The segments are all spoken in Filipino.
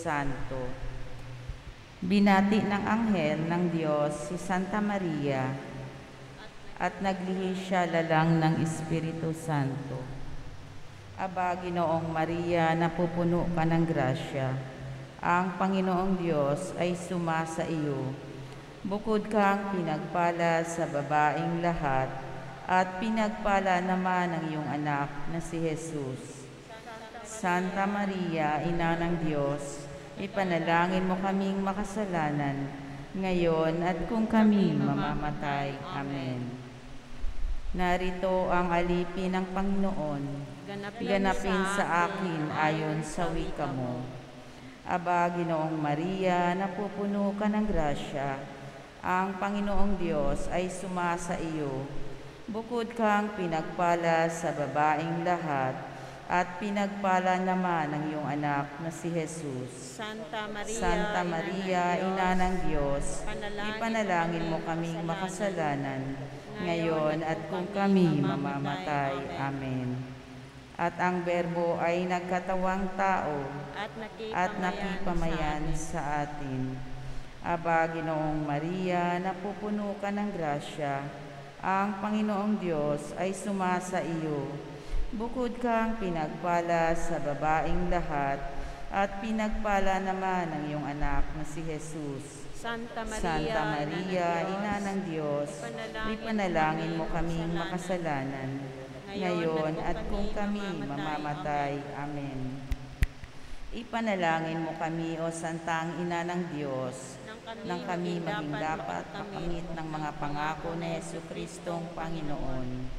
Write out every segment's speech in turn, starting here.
Santo. Binati ng anghel ng Diyos si Santa Maria at naglihi siya lalang ng Espiritu Santo. Aba, Ginoong Maria, napupuno ka ng grasya. Ang Panginoong Diyos ay sumasa iyo. Bukod kang pinagpala sa babaeng lahat, at pinagpala naman ang iyong anak na si Jesus. Santa Maria, Ina ng Diyos, ipanalangin mo kaming makasalanan, ngayon at kung kami mamamatay. Amen. Narito ang alipin ng Panginoon, ganapin sa akin ayon sa wika mo. Aba, Ginoong Maria, napupuno ka ng grasya, ang Panginoong Diyos ay sumasa iyo. Bukod kang pinagpala sa babaeng lahat, at pinagpala naman ang iyong anak na si Jesus. Santa Maria, Ina ng Diyos, ipanalangin mo kaming makasalanan, ngayon at kung kami mamamatay. Amen. At ang Berbo ay nagkatawang tao at nakipamayan sa atin. Aba, Ginoong Maria, napupuno ka ng grasya, ang Panginoong Diyos ay sumasa iyo. Bukod kang pinagpala sa babaeng lahat, at pinagpala naman ang iyong anak na si Jesus. Santa Maria, Ina ng Diyos, ipanalangin mo kaming makasalanan, ngayon at kung kami mamamatay. Amen. Ipanalangin mo kami, O Santang Ina ng Diyos, nang kami maging dapat makamit ng mga pangako ni Jesucristong Panginoon.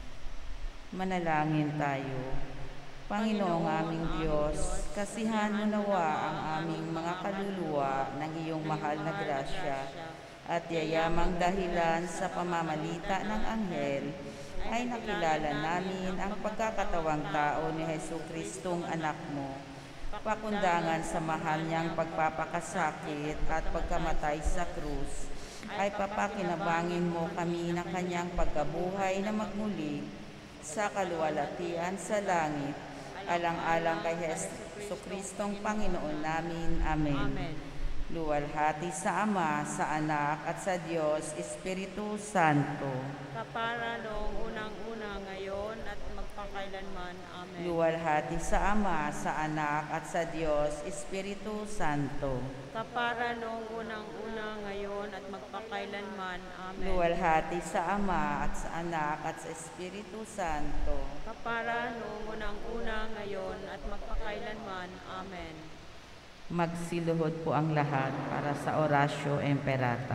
Manalangin tayo. Panginoong aming Diyos, kasihan mo nawa ang aming mga kaluluwa ng iyong mahal na grasya, at yayamang dahilan sa pamamalita ng anghel ay nakilala namin ang pagkakatawang tao ni Jesucristong anak mo, pakundangan sa mahal niyang pagpapakasakit at pagkamatay sa krus, ay papakinabangin mo kami ng kanyang pagkabuhay na magmuli sa kaluwalhatian sa langit, alang-alang kay Jesucristong Panginoon namin. Amen. Luwalhati sa Ama, sa Anak, at sa Diyos, Espiritu Santo. Kapara noong unang-una, ngayon, at magpakailanman. Amen. Luwalhati sa Ama, sa Anak, at sa Diyos, Espiritu Santo. Kapara noong unang-una, ngayon, at magpakailanman. Amen. Luwalhati sa Ama, at sa Anak, at sa Espiritu Santo. Kapara noong unang-una, ngayon, at magpakailanman. Amen. Magsiluhod po ang lahat para sa Oratio Imperata.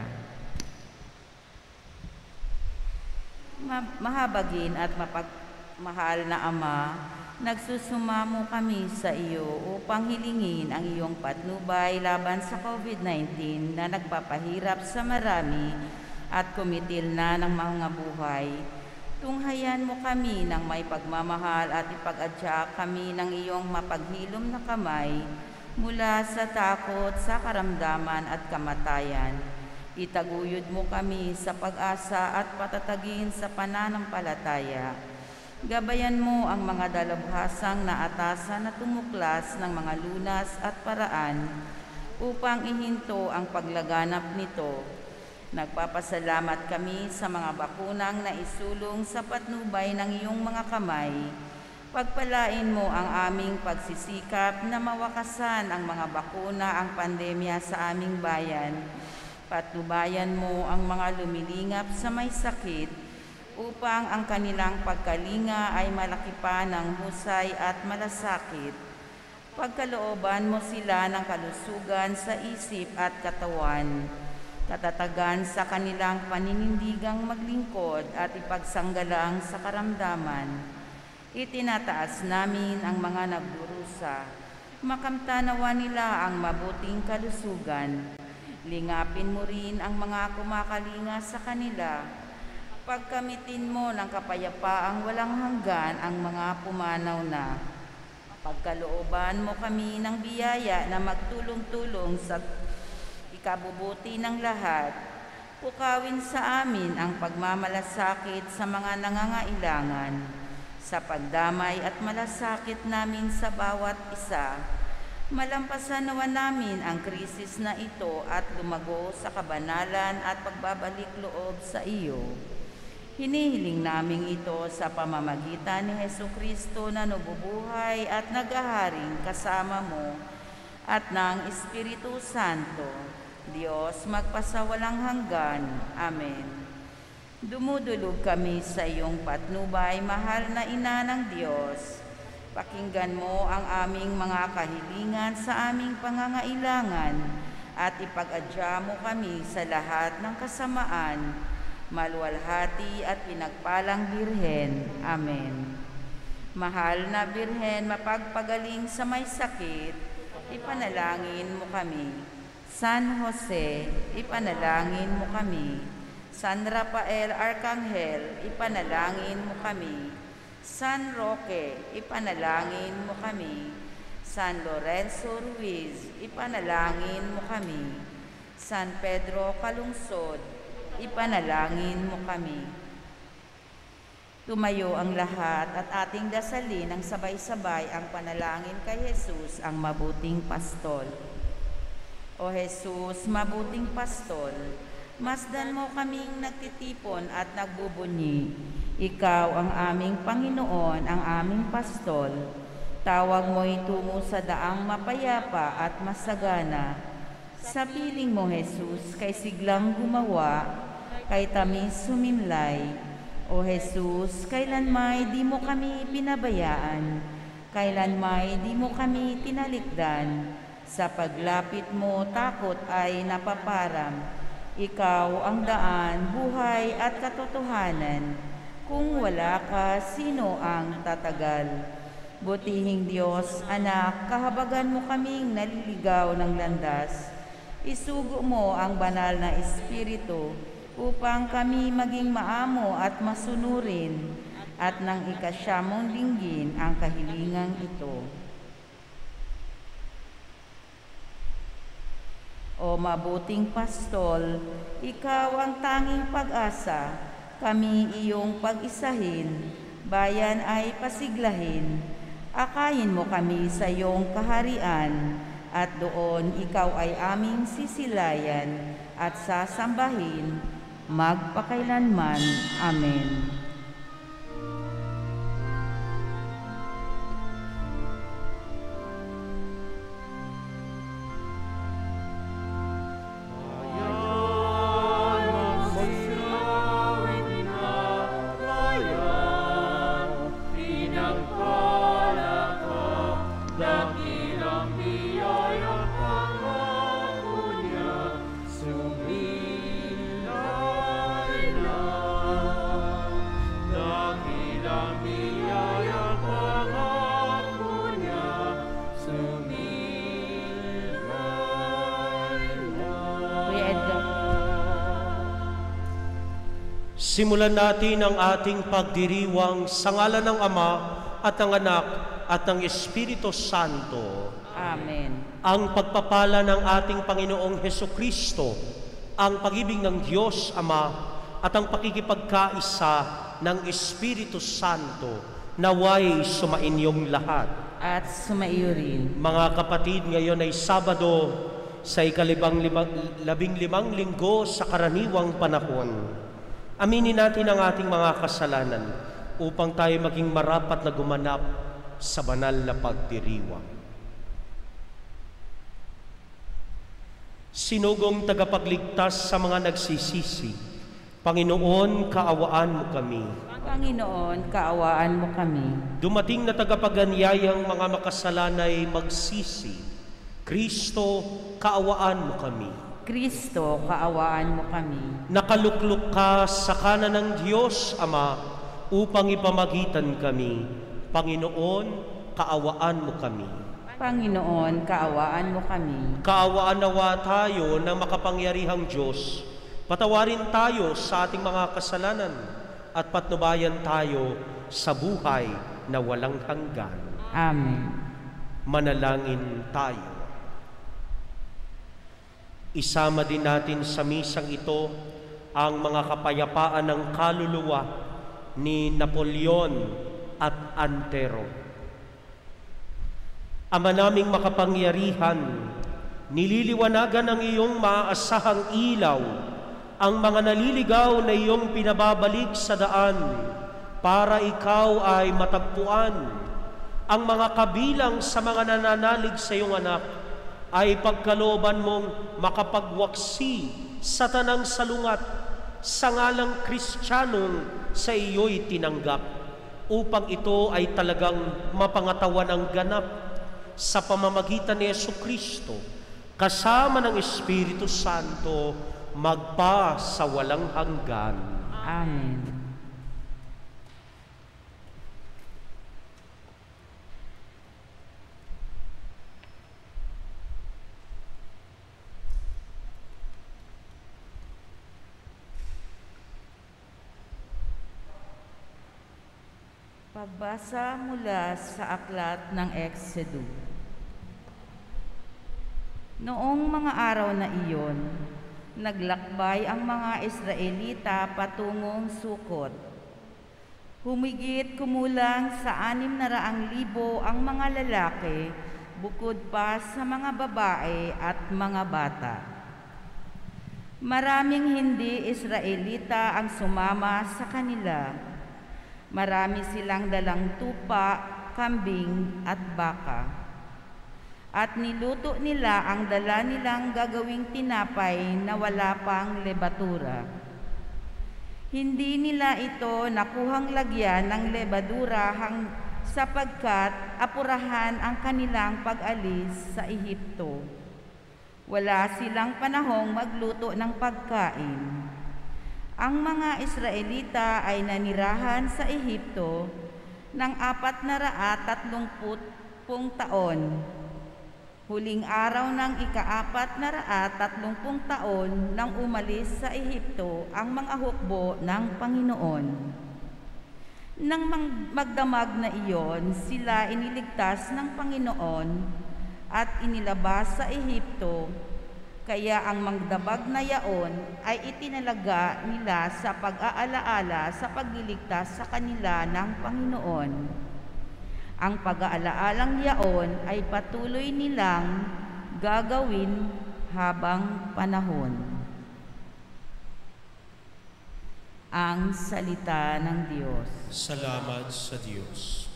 Mahabagin at mapagmahal na Ama, nagsusumamo kami sa iyo upang hilingin ang iyong patnubay laban sa COVID-19 na nagpapahirap sa marami at kumitil na ng mga buhay. Tunghayan mo kami ng may pagmamahal at ipag-adya kami ng iyong mapaghilom na kamay mula sa takot, sa karamdaman at kamatayan. Itaguyod mo kami sa pag-asa at patatagin sa pananampalataya. Gabayan mo ang mga dalubhasang naatasan na tumuklas ng mga lunas at paraan upang ihinto ang paglaganap nito. Nagpapasalamat kami sa mga bakunang naisulong sa patnubay ng iyong mga kamay. Pagpalain mo ang aming pagsisikap na mawakasan ang mga bakuna ang pandemya sa aming bayan. Patnubayan mo ang mga lumilingap sa may sakit upang ang kanilang pagkalinga ay malaki pa ng husay at malasakit. Pagkalooban mo sila ng kalusugan sa isip at katawan. Katatagan sa kanilang paninindigang maglingkod at ipagsanggalang sa karamdaman. Itinataas namin ang mga nagdurusa. Makamtanawa nila ang mabuting kalusugan. Lingapin mo rin ang mga kumakalinga sa kanila. Pagkamitin mo ng kapayapaang walang hanggan ang mga pumanaw na. Pagkalooban mo kami ng biyaya na magtulong-tulong sa ikabubuti ng lahat. Pukawin sa amin ang pagmamalasakit sa mga nangangailangan. Sa pagdamay at malasakit namin sa bawat isa, Malampasan nawa namin ang krisis na ito at lumago sa kabanalan at pagbabalik loob sa iyo. Hinihiling namin ito sa pamamagitan ni Hesukristo na nabubuhay at naghaharing kasama mo at ng Espiritu Santo, Diyos magpasawalang hanggan. Amen. Dumudulog kami sa iyong patnubay, mahal na Ina ng Diyos. Pakinggan mo ang aming mga kahilingan sa aming pangangailangan at ipag-adya mo kami sa lahat ng kasamaan, maluwalhati at pinagpalang Birhen. Amen. Mahal na Birhen, mapagpagaling sa may sakit, ipanalangin mo kami. San Jose, ipanalangin mo kami. San Rafael Arcangel, ipanalangin mo kami. San Roque, ipanalangin mo kami. San Lorenzo Ruiz, ipanalangin mo kami. San Pedro Calungsod, ipanalangin mo kami. Tumayo ang lahat at ating dasalin ng sabay-sabay ang panalangin kay Jesus, ang mabuting pastol. O Jesus, mabuting pastol, masdan mo kaming nagtitipon at nagbubunyi. Ikaw ang aming Panginoon, ang aming pastol. Tawag mo'y tungo sa daang mapayapa at masagana. Sa piling mo, Jesus, kay siglang gumawa, kay tamis sumimlay. O Jesus, kailanmay di mo kami pinabayaan, kailanmay di mo kami tinalikdan. Sa paglapit mo, takot ay napaparam. Ikaw ang daan, buhay at katotohanan. Kung wala ka, sino ang tatagal? Butihing Diyos, anak, kahabagan mo kaming naliligaw ng landas. Isugo mo ang banal na Espiritu upang kami maging maamo at masunurin at nang ikasyamong dinggin ang kahilingang ito. O mabuting pastol, ikaw ang tanging pag-asa, kami iyong pag-isahin, bayan ay pasiglahin. Akayin mo kami sa iyong kaharian, at doon ikaw ay aming sisilayan at sasambahin, magpakailanman. Amen. Simulan natin ang ating pagdiriwang sa ngalan ng Ama at ng Anak at ng Espiritu Santo. Amen. Ang pagpapala ng ating Panginoong Hesukristo, ang pag-ibig ng Diyos Ama at ang pakikipagkaisa ng Espiritu Santo naway sumainyong lahat. At sumaiyo rin. Mga kapatid, ngayon ay Sabado sa labing limang linggo sa karaniwang panahon. Aminin natin ang ating mga kasalanan upang tayo maging marapat na gumanap sa banal na pagdiriwang. Sinugong tagapagligtas sa mga nagsisisi, Panginoon, kaawaan mo kami. Panginoon, kaawaan mo kami. Dumating na tagapaganyayang mga makasalanay magsisi, Kristo, kaawaan mo kami. Kristo, kaawaan mo kami. Nakaluklok ka sa kanan ng Diyos Ama upang ipamagitan kami. Panginoon, kaawaan mo kami. Panginoon, kaawaan mo kami. Kaawaan nawa tayo ng makapangyarihang Diyos. Patawarin tayo sa ating mga kasalanan at patnubayan tayo sa buhay na walang hanggan. Amen. Manalangin tayo. Isama din natin sa misang ito ang mga kapayapaan ng kaluluwa ni Napoleon at Antero. Ama naming makapangyarihan, nililiwanagan ng iyong maaasahang ilaw ang mga naliligaw na iyong pinababalik sa daan para ikaw ay matagpuan. Ang mga kabilang sa mga nananalig sa iyong anak ay pagkalooban mong makapagwaksi sa tanang salungat sa ngalang Kristiyanong sa iyo'y tinanggap, upang ito ay talagang mapangatawan ng ganap sa pamamagitan ni Jesucristo kasama ng Espiritu Santo magpa sa walang hanggan. Amen. Pagbasa mula sa aklat ng Exodo. Noong mga araw na iyon, naglakbay ang mga Israelita patungong Sukot. Humigit kumulang sa 600,000 ang mga lalaki, bukod pa sa mga babae at mga bata. Maraming hindi Israelita ang sumama sa kanila. Marami silang dalang tupa, kambing at baka. At niluto nila ang dala nilang gagawing tinapay na wala pang lebatura. Hindi nila ito nakuhang lagyan ng lebadura sapagkat apurahan ang kanilang pag-alis sa Ehipto. Wala silang panahong magluto ng pagkain. Ang mga Israelita ay nanirahan sa Ehipto ng 430 taon. Huling araw ng ika-430 taon nang umalis sa Ehipto ang mga hukbo ng Panginoon. Nang magdamag na iyon, sila iniligtas ng Panginoon at inilabas sa Ehipto. Kaya ang magdamag na yaon ay itinalaga nila sa pag-aalaala sa pagliligtas sa kanila ng Panginoon. Ang pag-aalaalang yaon ay patuloy nilang gagawin habang panahon. Ang salita ng Diyos. Salamat sa Diyos.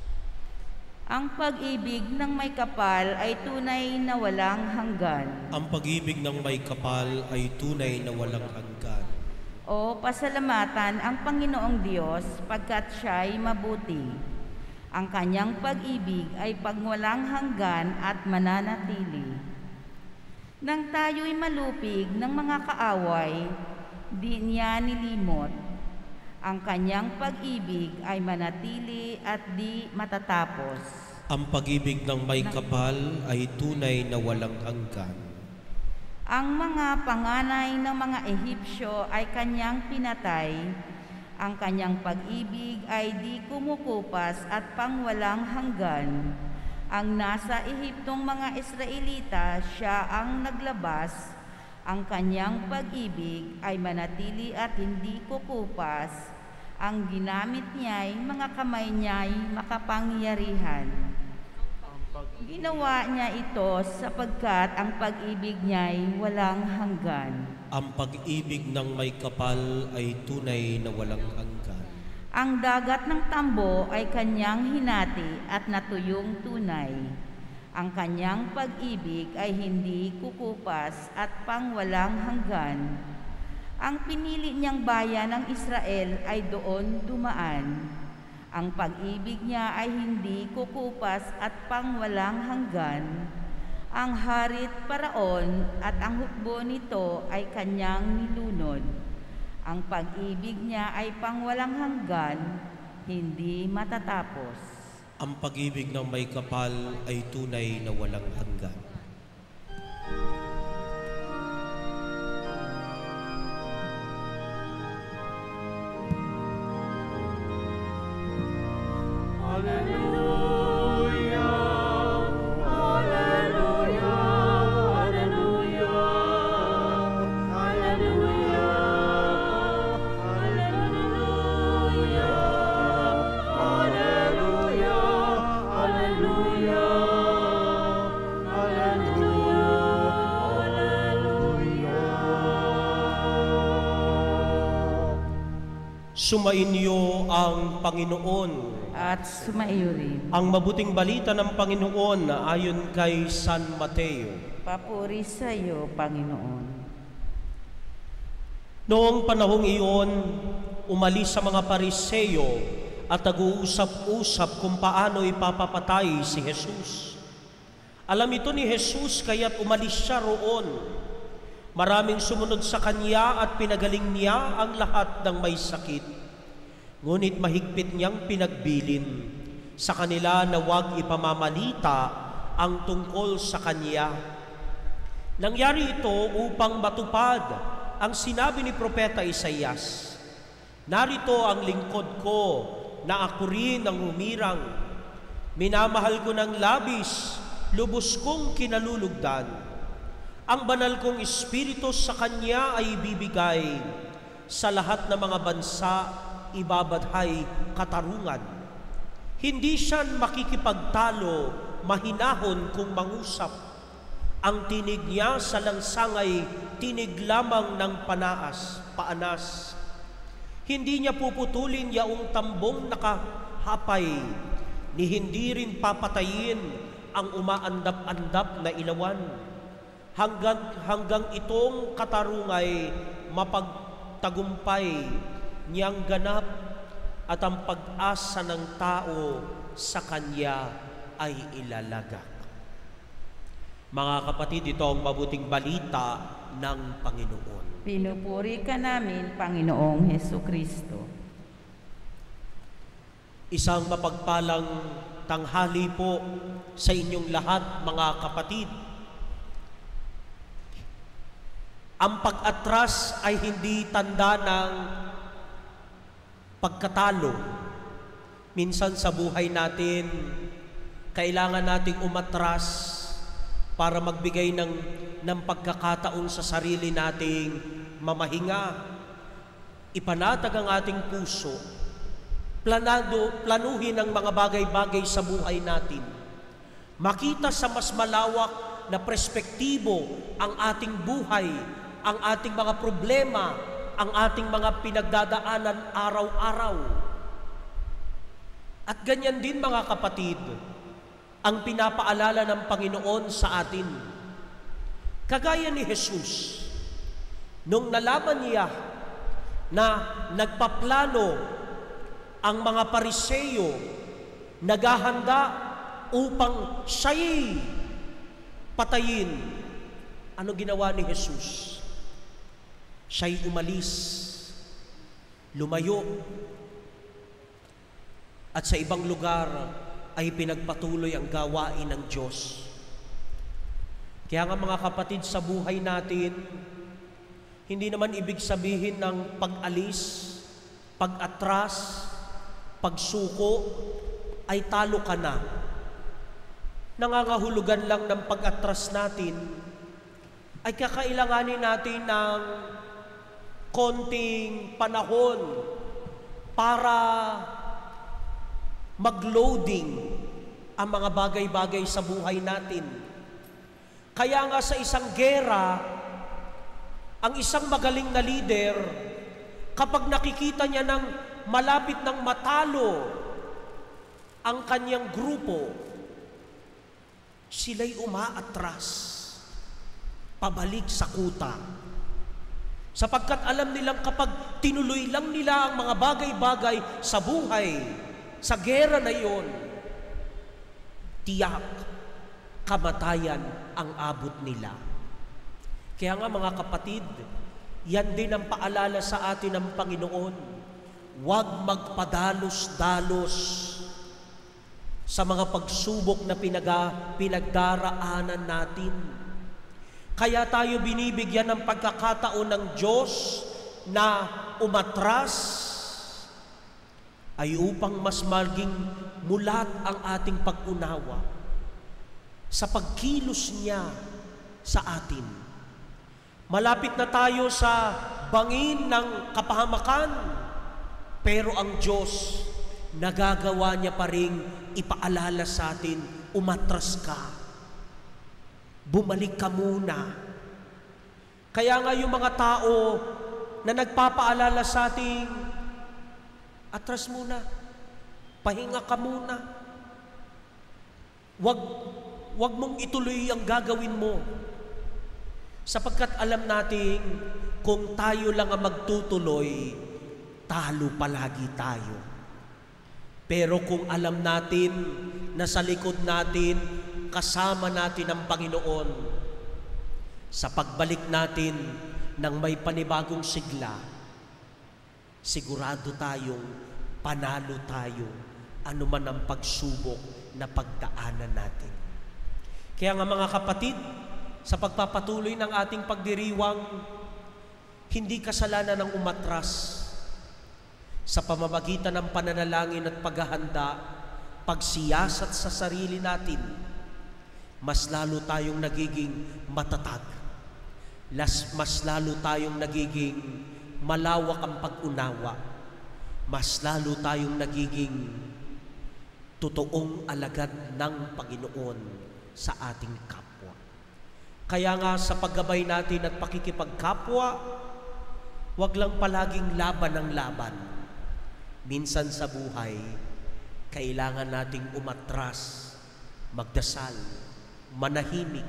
Ang pag-ibig ng may kapal ay tunay na walang hanggan. Ang pag-ibig ng may kapal ay tunay na walang hanggan. O pasalamatan ang Panginoong Diyos pagkat siya'y mabuti. Ang kanyang pag-ibig ay pagwalang hanggan at mananatili. Nang tayo'y malupig ng mga kaaway, di niya nilimot. Ang kanyang pag-ibig ay manatili at di matatapos. Ang pag-ibig ng may kapal ay tunay na walang hanggan. Ang mga panganay ng mga Ehipsyo ay kanyang pinatay. Ang kanyang pag-ibig ay di kumukupas at pangwalang hanggan. Ang nasa Ehiptong mga Israelita, siya ang naglabas. Ang kanyang pag-ibig ay manatili at hindi kukupas. Ang ginamit niya'y mga kamay niya'y makapangyarihan. Ginawa niya ito sapagkat ang pag-ibig niya'y walang hanggan. Ang pag-ibig ng may kapal ay tunay na walang hanggan. Ang dagat ng tambo ay kanyang hinati at natuyong tunay. Ang kanyang pag-ibig ay hindi kukupas at pangwalang hanggan. Ang pinili niyang bayan ng Israel ay doon dumaan. Ang pag-ibig niya ay hindi kukupas at pangwalang hanggan. Ang harit paraon at ang hukbo nito ay kanyang nilunod. Ang pag-ibig niya ay pangwalang hanggan, hindi matatapos. Ang pag-ibig ng may kapal ay tunay na walang hanggan. Hallelujah. Sumainyo ang Panginoon. At sumaiyo rin. Ang mabuting balita ng Panginoon na ayon kay San Mateo. Papuri sa iyo, Panginoon. Noong panahong iyon, umalis sa mga Pariseo at nag-uusap-usap kung paano ipapapatay si Jesus. Alam ito ni Jesus kaya't umalis siya roon. Maraming sumunod sa kanya at pinagaling niya ang lahat ng may sakit. Ngunit mahigpit niyang pinagbilin sa kanila na huwag ipamamalita ang tungkol sa kanya. Nangyari ito upang matupad ang sinabi ni Propeta Isaias. Narito ang lingkod ko na ako rin ang humirang. Minamahal ko ng labis, lubos kong kinalulugdan. Ang banal kong Espiritu sa Kanya ay ibibigay. Sa lahat ng mga bansa, ibabadhay katarungan. Hindi siya makikipagtalo, mahinahon kung mangusap. Ang tinig niya sa langsangay, tinig lamang ng paanas. Hindi niya puputulin yaong tambong nakahapay, ni hindi rin papatayin ang umaandap-andap na ilawan. Hanggang itong katarungay mapagtagumpay niyang ganap at ang pag-asa ng tao sa Kanya ay ilalagak. Mga kapatid, ito ang mabuting balita ng Panginoon. Pinupuri ka namin, Panginoong Hesukristo. Isang mapagpalang tanghali po sa inyong lahat, mga kapatid. Ang pag-atras ay hindi tanda ng pagkatalo. Minsan sa buhay natin, kailangan nating umatras para magbigay ng pagkakataon sa sarili nating mamahinga. Ipanatag ang ating puso. Planuhin ang mga bagay-bagay sa buhay natin. Makita sa mas malawak na perspektibo ang ating buhay, ang ating mga problema, ang ating mga pinagdadaanan araw-araw. At ganyan din, mga kapatid, ang pinapaalala ng Panginoon sa atin. Kagaya ni Jesus, nung nalaman niya na nagpaplano ang mga Pariseo, naghahanda upang siya'y patayin, ano ginawa ni Jesus? Siya'y umalis, lumayo, at sa ibang lugar ay pinagpatuloy ang gawain ng Diyos. Kaya nga, mga kapatid, sa buhay natin, hindi naman ibig sabihin ng pag-alis, pag-atras, pagsuko, ay talo ka na. Nangangahulugan lang ng pag-atras natin ay kakailanganin natin ng konting panahon para mag-loading ang mga bagay-bagay sa buhay natin. Kaya nga sa isang gera, ang isang magaling na leader, kapag nakikita niya ng malapit ng matalo ang kanyang grupo, sila'y umaatras, pabalik sa kuta. Sapagkat alam nilang kapag tinuloy lang nila ang mga bagay-bagay sa buhay, sa gera na iyon, tiyak, kamatayan ang abot nila. Kaya nga, mga kapatid, yan din ang paalala sa atin ng Panginoon. Huwag magpadalos-dalos sa mga pagsubok na pinagdaraanan natin. Kaya tayo binibigyan ng pagkakataon ng Diyos na umatras ay upang mas maging mulat ang ating pag-unawa sa pagkilos niya sa atin. Malapit na tayo sa bangin ng kapahamakan, pero ang Diyos nagagawa niya pa rin ipaalala sa atin, umatras ka. Bumalik ka muna. Kaya nga yung mga tao na nagpapaalala sa ating Atras muna. Pahinga ka muna. Wag mong ituloy ang gagawin mo. Sapagkat alam natin, kung tayo lang ang magtutuloy, talo palagi tayo. Pero kung alam natin na sa likod natin, kasama natin ang Panginoon, sa pagbalik natin ng may panibagong sigla, sigurado tayong panalo tayo anuman ang pagsubok na pagdaanan natin. Kaya nga mga kapatid, sa pagpapatuloy ng ating pagdiriwang, hindi kasalanan ng umatras. Sa pamamagitan ng pananalangin at paghahanda, pagsiyasat sa sarili natin, mas lalo tayong nagiging matatag. Mas lalo tayong nagiging malawak ang pag-unawa. Mas lalo tayong nagiging totoong alagad ng Panginoon sa ating kapwa. Kaya nga sa paggabay natin at pakikipagkapwa, wag lang palaging laban ng laban. Minsan sa buhay, kailangan nating umatras, magdasal, manahimik,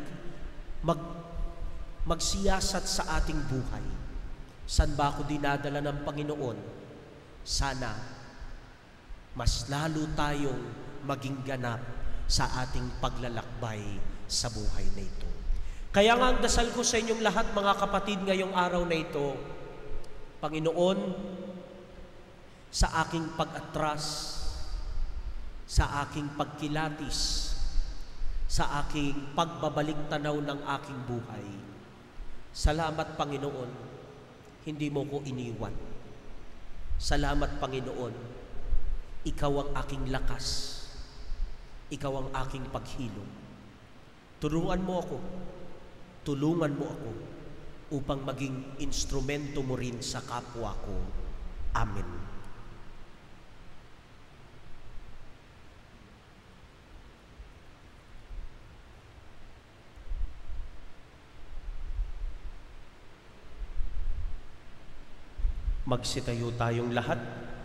magsiyasat sa ating buhay. Saan ba ako dinadala ng Panginoon? Sana mas lalo tayong maging ganap sa ating paglalakbay sa buhay na ito. Kaya nga ang dasal ko sa inyong lahat, mga kapatid, ngayong araw na ito, Panginoon, sa aking pag-atras, sa aking pagkilatis, sa aking pagbabalik tanaw ng aking buhay, salamat, Panginoon, hindi mo ko iniwan. Salamat, Panginoon, ikaw ang aking lakas, ikaw ang aking paghilom. Tulungan mo ako upang maging instrumento mo rin sa kapwa ko. Amen. Magsitayo tayong lahat.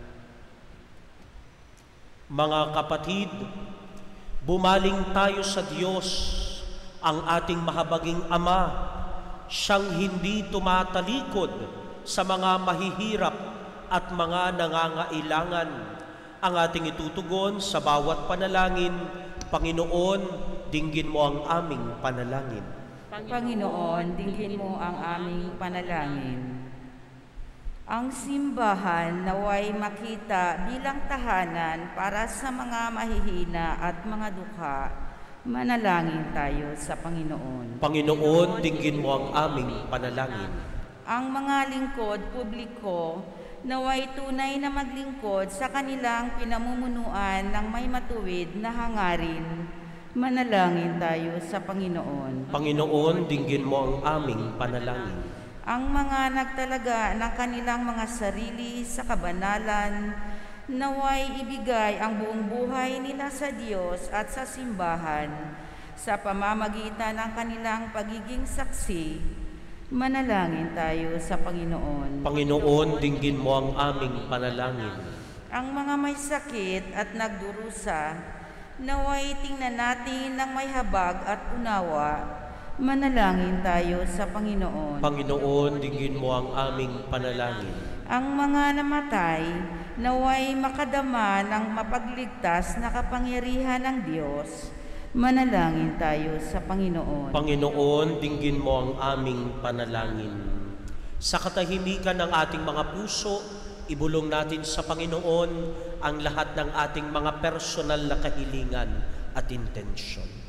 Mga kapatid, bumaling tayo sa Diyos, ang ating mahabaging Ama, siyang hindi tumatalikod sa mga mahihirap at mga nangangailangan. Ang ating itutugon sa bawat panalangin, Panginoon, dinggin mo ang aming panalangin. Panginoon, dinggin mo ang aming panalangin. Ang simbahan naway makita bilang tahanan para sa mga mahihina at mga dukha. Manalangin tayo sa Panginoon. Panginoon, dinggin mo ang aming panalangin. Ang mga lingkod publiko naway tunay na maglingkod sa kanilang pinamumunuan ng may matuwid na hangarin. Manalangin tayo sa Panginoon. Panginoon, dinggin mo ang aming panalangin. Ang mga nagtalaga ng kanilang mga sarili sa kabanalan, naway ibigay ang buong buhay nila sa Diyos at sa simbahan sa pamamagitan ng kanilang pagiging saksi. Manalangin tayo sa Panginoon. Panginoon, dinggin mo ang aming panalangin. Ang mga may sakit at nagdurusa, naway tingnan natin ng may habag at unawa. Manalangin tayo sa Panginoon. Panginoon, dinggin mo ang aming panalangin. Ang mga namatay, naway makadama ng mapagligtas na kapangyarihan ng Diyos. Manalangin tayo sa Panginoon. Panginoon, dinggin mo ang aming panalangin. Sa katahimikan ng ating mga puso, ibulong natin sa Panginoon ang lahat ng ating mga personal na kahilingan at intensyon.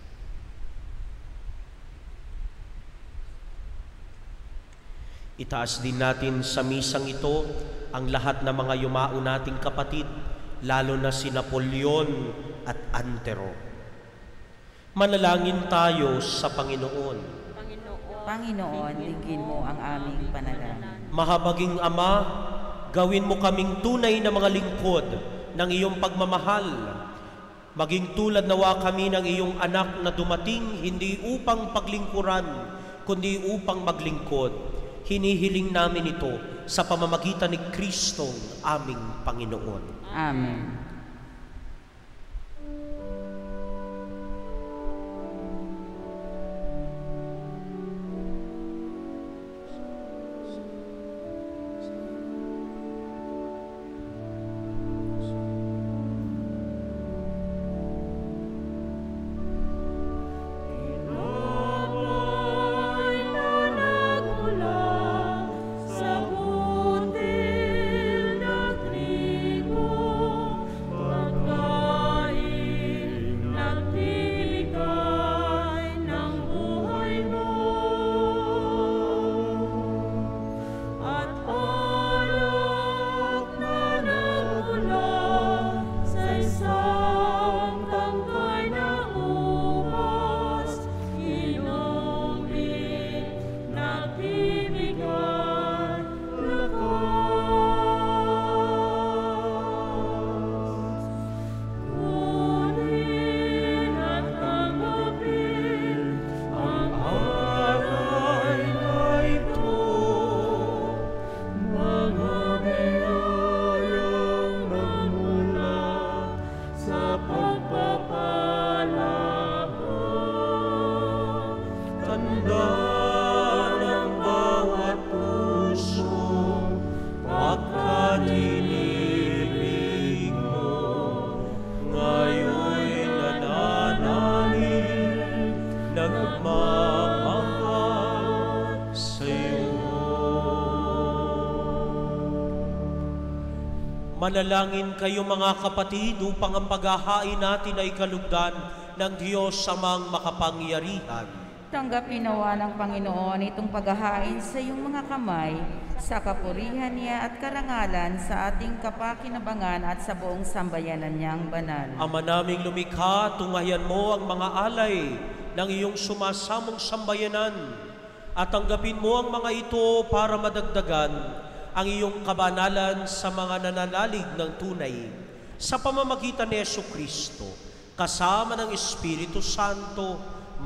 Itaas din natin sa misang ito ang lahat ng mga yumao nating kapatid, lalo na si Napoleon at Antero. Manalangin tayo sa Panginoon. Panginoon, dinggin mo ang aming panalangin. Mahabaging Ama, gawin mo kaming tunay na mga lingkod ng iyong pagmamahal. Maging tulad nawa kami ng iyong anak na dumating hindi upang paglingkuran, kundi upang maglingkod. Hinihiling namin ito sa pamamagitan ni Kristong aming Panginoon. Amen. Manalangin kayo mga kapatid upang ang paghahain natin ay kalugdan ng Diyos Amang makapangyarihan. Tanggapin nawa ng Panginoon itong paghahain sa iyong mga kamay, sa kapurihan niya at karangalan sa ating kapakinabangan at sa buong sambayanan niyang banal. Ama naming lumikha, tunghayan mo ang mga alay ng iyong sumasamong sambayanan at tanggapin mo ang mga ito para madagdagan ang iyong kabanalan sa mga nananalig ng tunay sa pamamagitan ni Jesucristo, kasama ng Espiritu Santo,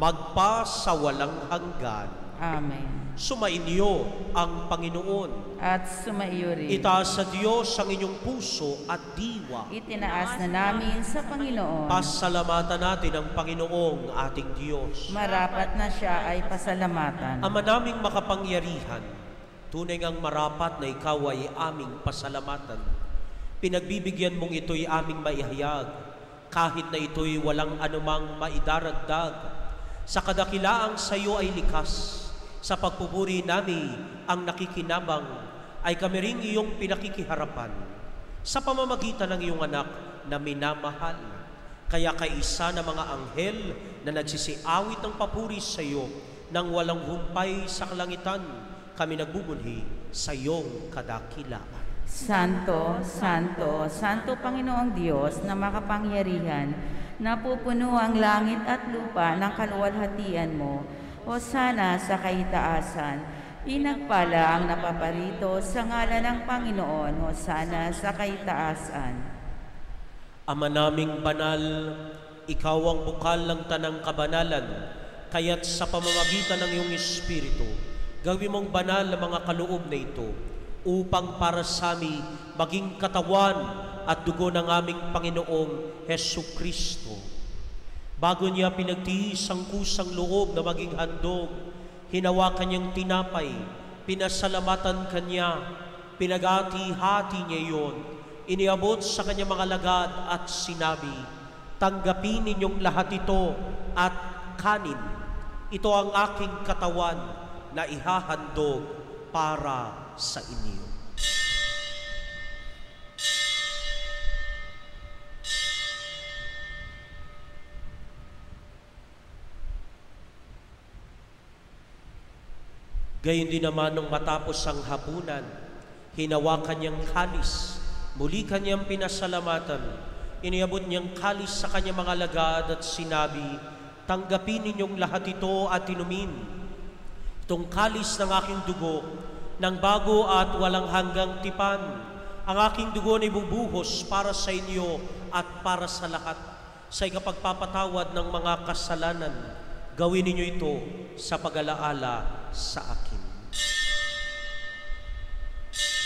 magpa sa walang hanggan. Amen. Sumainyo ang Panginoon. At sumaiyo rin. Itaas sa Diyos ang inyong puso at diwa. Itinaas na namin sa Panginoon. Pasalamatan natin ang Panginoong ating Diyos. Marapat na siya ay pasalamatan. Ama naming makapangyarihan, tunay ngang marapat na ikaw ay aming pasalamatan. Pinagbibigyan mong ito'y aming maihayag, kahit na ito'y walang anumang maidaragdag. Sa kadakilaang sa iyo ay likas. Sa pagpupuri namin ang nakikinabang, ay kami ring iyong pinakikiharapan sa pamamagitan ng iyong anak na minamahal. Kaya kaisa na mga anghel na nagsisiawit ng papuri sa iyo nang walang humpay sa kalangitan, kami nagbubunhi sa iyong kadakilaan. Santo, Santo, Santo Panginoong Diyos na makapangyarihan, napupuno ang langit at lupa ng kaluwalhatian mo. Hosana sa kaitaasan, pinagpala ang napaparito sa ngalan ng Panginoon. Hosana sa kaitaasan. Ama naming banal, ikaw ang bukal ng tanang kabanalan, kaya't sa pamamagitan ng iyong Espiritu, gawin mong banal ang mga kaloob na ito, upang para sa amin maging katawan at dugo ng aming Panginoong Jesucristo. Bago niya pinagtiis ang kusang loob na maging handog, hinawakan niyang tinapay, pinasalamatan kanya, pinagati-hati niya iyon, iniabot sa kanyang mga lagad at sinabi, tanggapin ninyong lahat ito at kanin. Ito ang aking katawan na ihahandog para sa inyo. Gayon din naman nung matapos ang hapunan, hinawakan niyang kalis, muli kanyang pinasalamatan, iniabot niyang kalis sa kanyang mga lagad at sinabi, tanggapin ninyong lahat ito at inumin. Itong kalis ng aking dugo, ng bago at walang hanggang tipan. Ang aking dugo na ibubuhos para sa inyo at para sa lahat, sa ikapagpapatawad ng mga kasalanan. Gawin ninyo ito sa pag-alaala sa akin.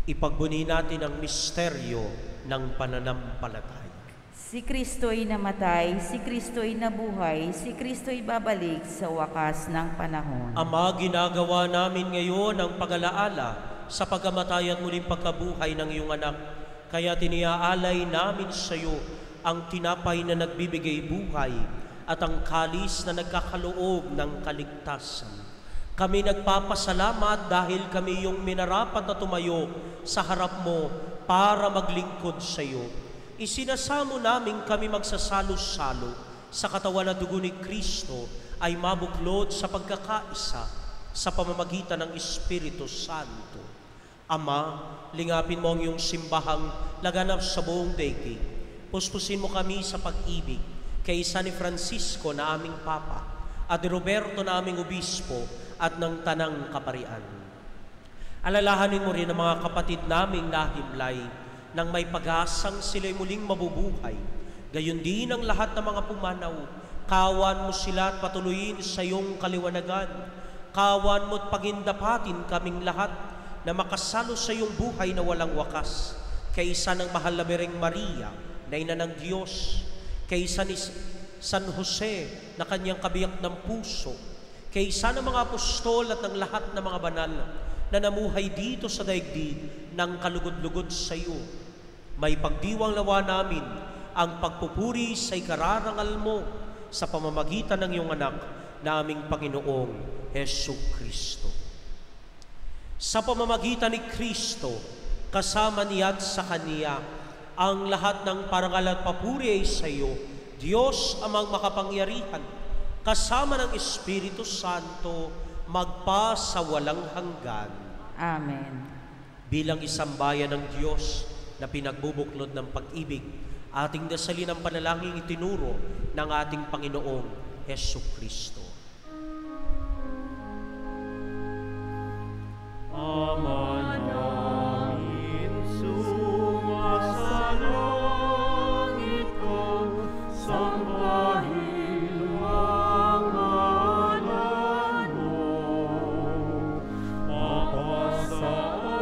Ipagbuni natin ang misteryo ng pananampalataya. Si Kristo'y namatay, si Kristo'y nabuhay, si Kristo'y babalik sa wakas ng panahon. Ama, ginagawa namin ngayon ang pag-alaala sa pagkamatay at muling pagkabuhay ng iyong anak. Kaya tiniaalay namin sa iyo ang tinapay na nagbibigay buhay at ang kalis na nagkakaloob ng kaligtasan. Kami nagpapasalamat dahil kami yung minarapat na tumayo sa harap mo para maglingkod sa iyo. Isinasamo namin kami magsasalo-salo sa katawan at dugo ni Kristo ay mabuklod sa pagkakaisa sa pamamagitan ng Espiritu Santo. Ama, lingapin mo ang iyong simbahang laganap sa buong daigdig. Puspusin mo kami sa pag-ibig kay San Francisco na aming Papa at Roberto na aming Obispo at ng Tanang Kaparian. Alalahanin mo rin ang mga kapatid naming nahimlay nang may pag-asang sila'y muling mabubuhay. Gayon din ang lahat ng mga pumanaw. Kawan mo sila at patuloyin sa iyong kaliwanagan. Kawan mo at pagindapatin kaming lahat na makasalo sa iyong buhay na walang wakas. Kaysa ng mahal na Birheng Maria, na ina ng Diyos. Kaysa ni San Jose na kanyang kabiyak ng puso. Kaysa ng mga apostol at ng lahat ng mga banal na namuhay dito sa daigdig ng kalugod-lugod sa iyo. May pagdiwang nawa namin ang pagpupuri sa ikararangal mo sa pamamagitan ng iyong anak na aming Panginoong Hesu Kristo. Sa pamamagitan ni Kristo, kasama niya at sa Kaniya, ang lahat ng parangal at papuri ay sa iyo, Diyos amang makapangyarihan, kasama ng Espiritu Santo, magpa sa walang hanggan. Amen. Bilang isang bayan ng Diyos na pinagbubuklod ng pag-ibig, ating dasalin ang panalangin itinuro ng ating Panginoong Hesu Kristo. Ama namin, sumasalangit ka, sambahin ang ngalan mo. Mapasa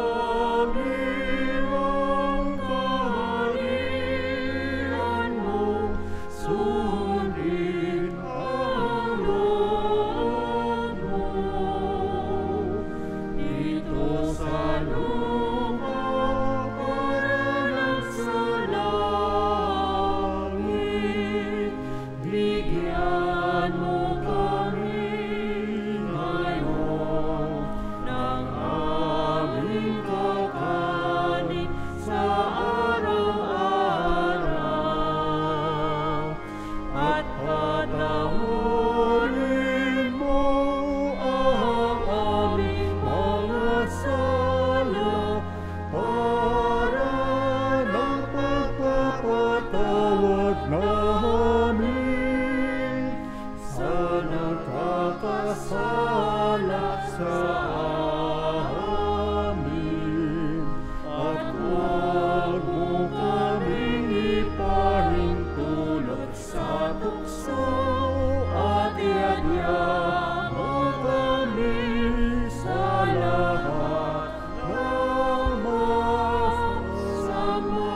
amin ang kaharian mo, sundin ang loob mo. Dito sa lupa parang sa langit, bigyan mo kami ngayon ng aming kakanin sa araw-araw. At patawarin mo ang aming mga sala para ng pagpapatawad namin sa nagkakasala sa amin. At huwag mo kaming ipahintulot sa tukso at iadya mo kami sa lahat ng masama.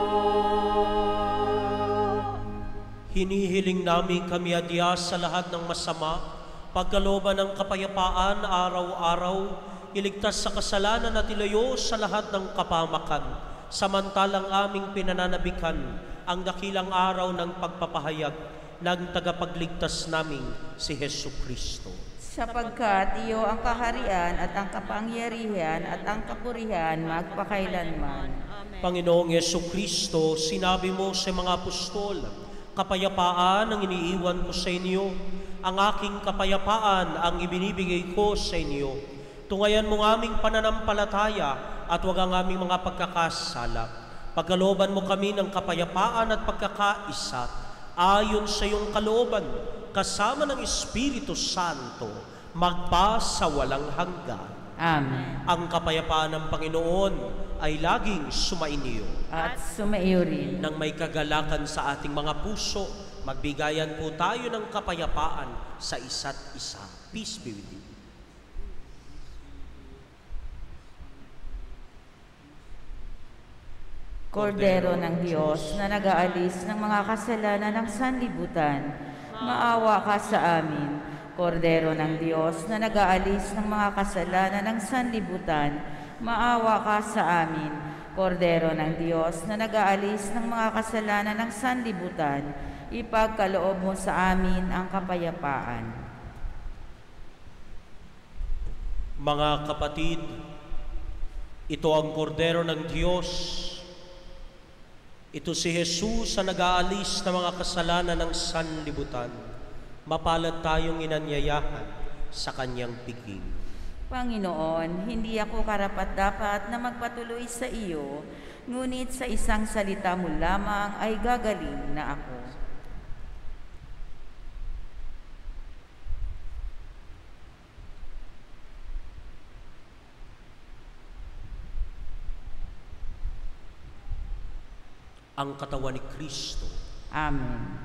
Hinihiling namin kami adya sa lahat ng masama, pagkalooban ng kapayapaan araw-araw, iligtas sa kasalanan at ilayo sa lahat ng kapamakan, samantalang aming pinananabikan ang dakilang araw ng pagpapahayag ng tagapagligtas naming si Hesu Kristo. Sapagkat iyo ang kaharian at ang kapangyarihan at ang kapurihan magpakailanman. Amen. Panginoong Hesu Kristo, sinabi mo sa mga apostol, kapayapaan ang iniiwan ko sa inyo, ang aking kapayapaan ang ibinibigay ko sa inyo. Tungayan mo ang aming pananampalataya at huwag ang aming mga pagkakasala. Pagkalooban mo kami ng kapayapaan at pagkakaisa, ayon sa iyong kalooban, kasama ng Espiritu Santo, magpa sa walang hanggan. Amen. Ang kapayapaan ng Panginoon ay laging sumainyo. At sumaiyo rin. Nang may kagalakan sa ating mga puso, magbigayan po tayo ng kapayapaan sa isa't isa. Peace be with you. Kordero ng Diyos na nag-aalis ng mga kasalanan ng sanlibutan, maawa ka sa amin. Kordero ng Diyos na nag-aalis ng mga kasalanan ng sanlibutan, maawa ka sa amin. Kordero ng Diyos na nag-aalis ng mga kasalanan ng sanlibutan, ipagkaloob mo sa amin ang kapayapaan. Mga kapatid, ito ang kordero ng Diyos. Ito si Jesus na nag-aalis ng mga kasalanan ng sanlibutan. Mapalad tayong inanyayahan sa kanyang piging. Panginoon, hindi ako karapat-dapat na magpatuloy sa iyo, ngunit sa isang salita mo lamang ay gagaling na ako. Ang katawan ni Kristo. Amen.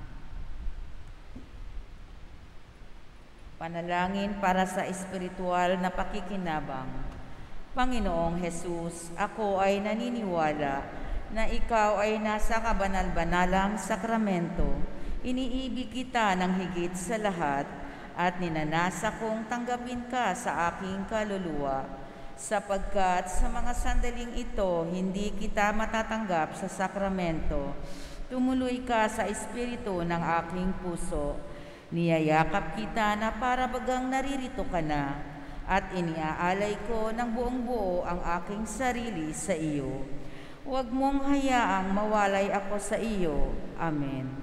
Panalangin para sa espiritual na pakikinabang. Panginoong Jesus, ako ay naniniwala na ikaw ay nasa kabanal-banalang sakramento. Iniibig kita ng higit sa lahat at ninanasa kong tanggapin ka sa aking kaluluwa, sapagkat sa mga sandaling ito hindi kita matatanggap sa sakramento. Tumuloy ka sa espiritu ng aking puso. Niyayakap kita na para bagang naririto ka na, at iniaalay ko ng buong buo ang aking sarili sa iyo. Huwag mong hayaang mawalay ako sa iyo. Amen.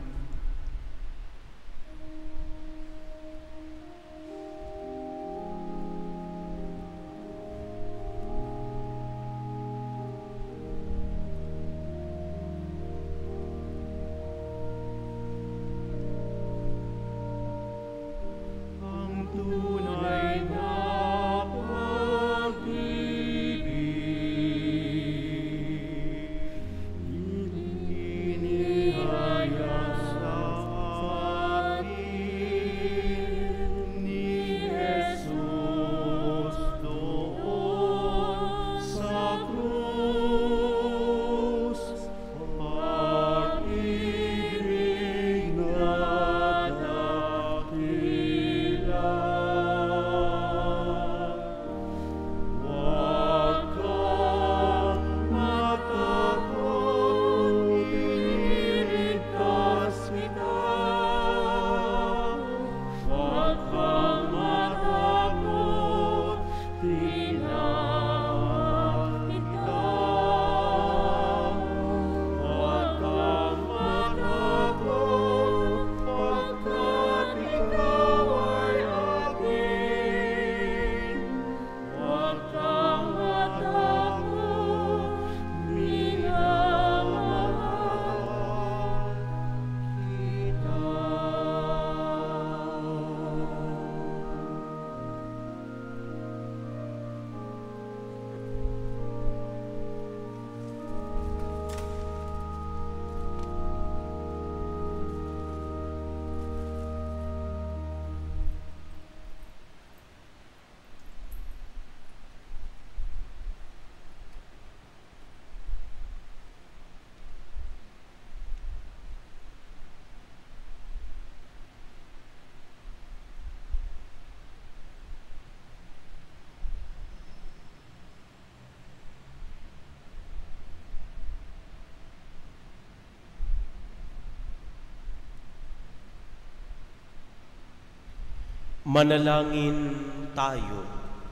Manalangin tayo.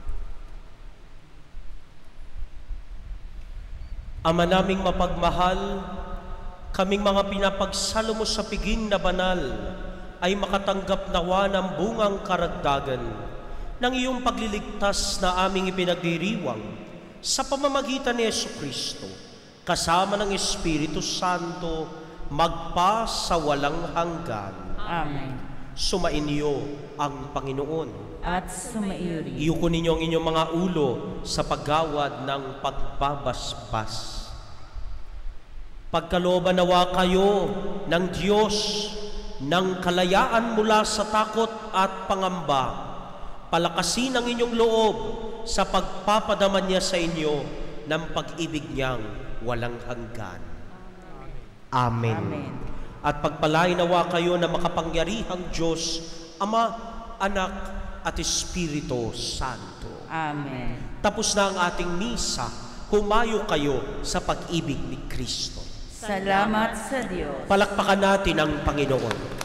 Ama naming mapagmahal, kaming mga pinapagsalo mo sa piging na banal ay makatanggap nawa ng bungang karagdagan ng iyong pagliligtas na aming ipinagdiriwang sa pamamagitan ni Jesucristo, kasama ng Espiritu Santo, magpa sa walang hanggan. Amen. Sumainyo ang Panginoon. At sumaiyo rin. Iyuko ninyo ang inyong mga ulo sa paggawad ng pagbabasbas. Pagkalooban nawa kayo ng Diyos ng kalayaan mula sa takot at pangamba. Palakasin ang inyong loob sa pagpapadaman niya sa inyo ng pag-ibig niyang walang hanggan. Amen. Amen. At pagpalain nawa kayo na makapangyarihang Diyos, Ama, Anak, at Espiritu Santo. Amen. Tapos na ang ating misa, humayo kayo sa pag-ibig ni Kristo. Salamat sa Diyos. Palakpakan natin ang Panginoon.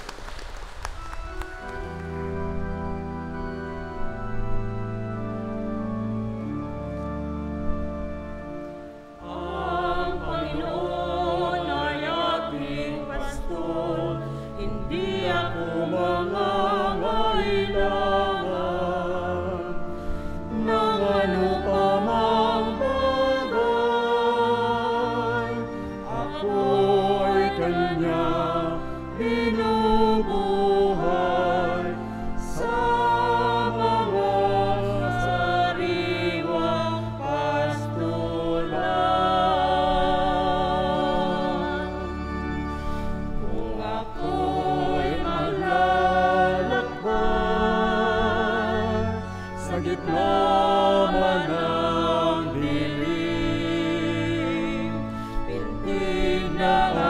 Ang Panginoon ay aking pastor, hindi ako mangangailangan ng ano pa mang bagay. Ako'y Kanyang binubuhay sa mga sariwang pastulan. Kung ako'y maglalakbay sa gitna man ng dilim, pintig na